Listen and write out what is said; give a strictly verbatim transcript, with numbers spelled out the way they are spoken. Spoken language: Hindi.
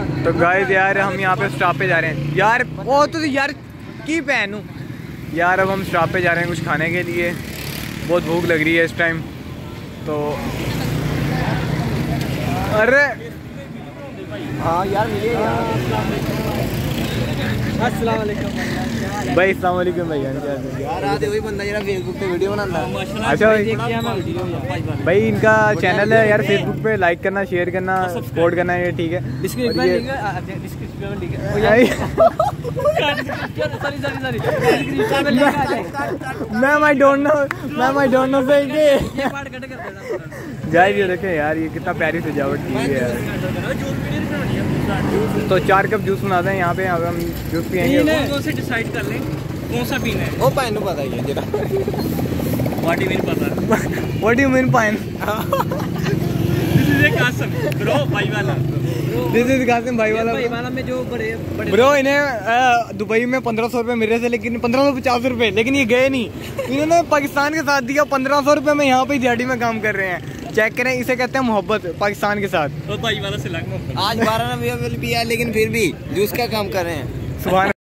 तो गाइस यार हम यहाँ पे स्टॉप पे जा रहे हैं यार। वो तो यार की पहनूं यार। अब हम स्टॉप पे जा रहे हैं कुछ खाने के लिए, बहुत भूख लग रही है इस टाइम तो। अरे हाँ यार मिले अस्सलाम वालेकुम भाई, अस्सलाम वालेकुम भाई। यार आज वही बंदा जरा फेसबुक पे वीडियो बनाता है। अच्छा भाई, भाई इनका चैनल है यार फेसबुक पे, लाइक करना, शेयर करना, सपोर्ट करना है, ठीक है। डिस्क्रिप्शन में लिंक है, डिस्क्रिप्शन में लिंक है। सॉरी सॉरी सॉरी डिस्क्रिप्शन में लिंक है। Ma'am I don't know, ma'am I don't know से ये पार्ट कट कर देना। जाए ये देखें यार, ये कितना प्यारी सजावट की है यार। तो चार कप जूस बनाते हैं यहाँ पे, यहाँ पे हम जूस पियेंगे। कौन से डिसाइड कर लें कौन सा पीना है? ओ पाइन पता ही है जरा। व्हाट डू यू मीन पता? What do you mean pine? This is a कासम ब्रो भाई वाला। दिस इज कासिम भाई वाला। भाई वाला में जो बड़े बड़े ब्रो इन्हें दुबई में पंद्रह सौ रुपये मिले थे, लेकिन पंद्रह सौ पचास रुपये, लेकिन ये गए नहीं। इन्होंने पाकिस्तान के साथ दिया पंद्रह सौ रुपये में, यहाँ पे दिहाड़ी में काम कर रहे हैं। चेक करें, इसे कहते हैं मोहब्बत पाकिस्तान के साथ। ओ भाई वाला से लग मोहब्बत। आज बारह ना पिया लेकिन फिर भी जूस का काम कर रहे हैं। सुभान